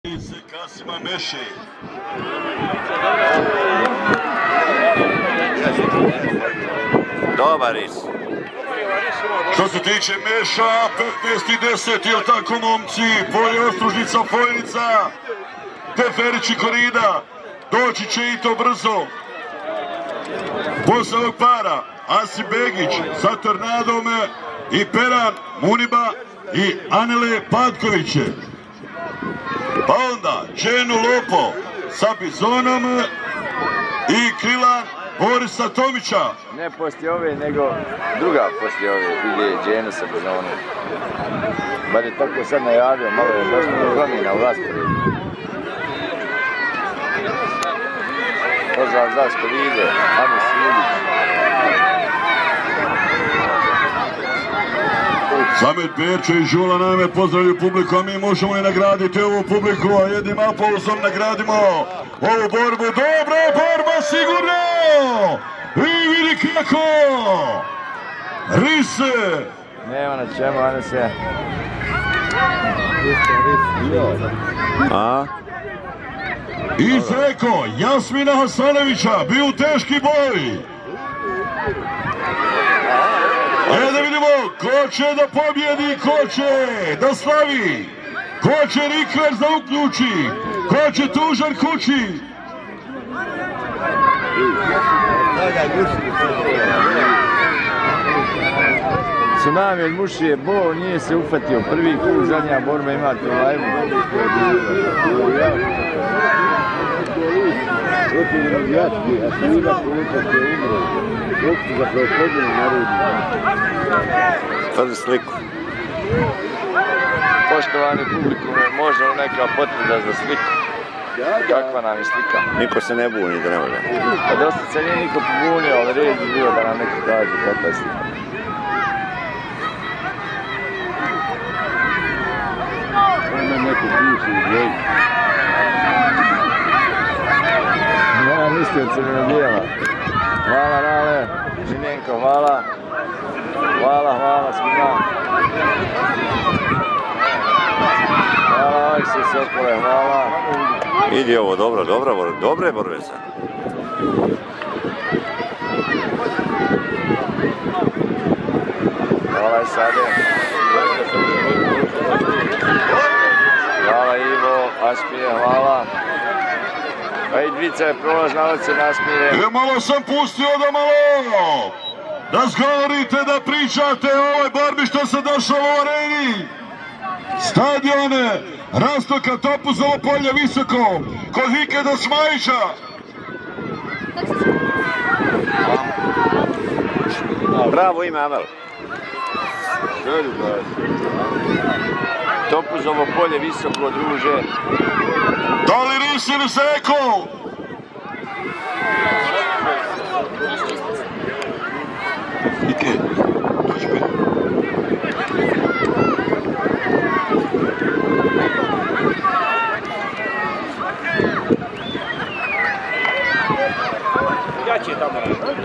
Kasima Meše. Dobar RIS. Što se tiče Meša, 15.10, jel tako momci? Polje, Ostružnica, Fojnica, Teferić i Korida. Doći će i to brzo. Posle ovog para, Asi Begić sa Tornadom i Peran Muniba i Anele Patkoviće. Pa onda Dženu Lopo sa Bizonom i Krilan Borisa Tomića. Ne poslije ove, nego druga poslije ove, ide Dženu sa Bizonom. Bar je tako sad najavio, malo je došlo do promjena u rasporedu. Pozdrav za Skolide, Anu Silić. Samet Berče i Žula naime pozdravljaju publiku, a mi možemo i nagraditi ovu publiku, a jednim aplauzom nagradimo ovu borbu. Dobra borba, sigurno! I vidi kako! RIS! Nema na čemu, Ana se... A? I ZEKO, Jasmina Hasanovića, bio u teški boj. Ajde da vidimo, ko će da pobjedi, ko će da slavi, ko će rikvers da uključi, ko će tužan kući. Tsunami od Mušije, Bo nije se ufatio. Prvi krug, zadnja borba imate u live-u. Prvi sliku. Poštovani publikume, može li neka potvrda za sliku? Kakva nam je slika? Niko se ne buni da ne može. Pa dosta se nije niko pobunio, ali red bi bio da nam neko kaže kakva je slika. Ima neko piši u dvojku. Nema misli od crveno-bijela. Hvala, Rale. Žinjenko, hvala. Hvala svima. Hvala, Alekse Sokole, hvala. Idi ovo, dobre borbe sad. Hvala, Sade. Hvala, Ivo, Aspire, hvala. Pa i dvica je prolazna ocena Aspire. Malo sam pustio da malo razgovorite, da pričate o ovoj borbi što se došlo u areni. Stadione Rastoka, Topuzovo, polje visoko, kod Hike do Smajića. Bravo ime, Amel. Topuzovo, polje visoko, druže. Da li RIS ili ZEKO? Hike, dođi me. Ja će tamo raditi.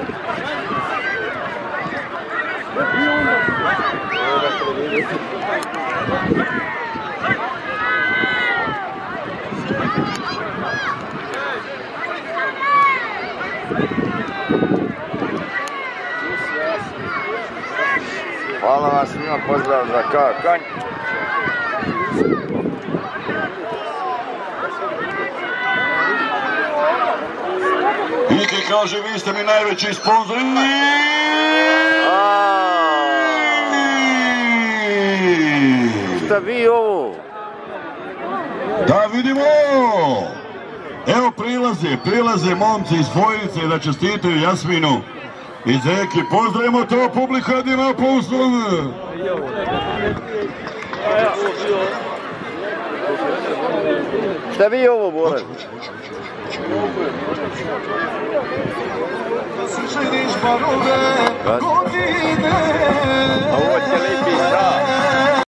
Hvala vam svima, pozdrav za kanj. Hike kaže, vi ste mi najveći sponzori. Šta vi ovo? Da vidimo! Evo prilaze momci iz Fojnice da čestitaju Jasminu i Zeki. Pozdravimo to publiku, jednim aplauzom! Šta vi ovo, Bore? A ovo će lipi šta?